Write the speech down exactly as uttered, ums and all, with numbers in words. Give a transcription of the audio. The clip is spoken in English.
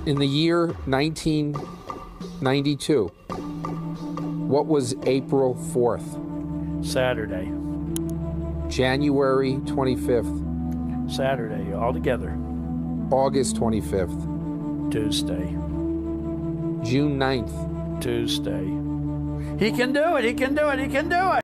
In the year nineteen ninety-two, what was April fourth? Saturday. January twenty-fifth. Saturday, all together. August twenty-fifth. Tuesday. June ninth. Tuesday. He can do it, he can do it, he can do it!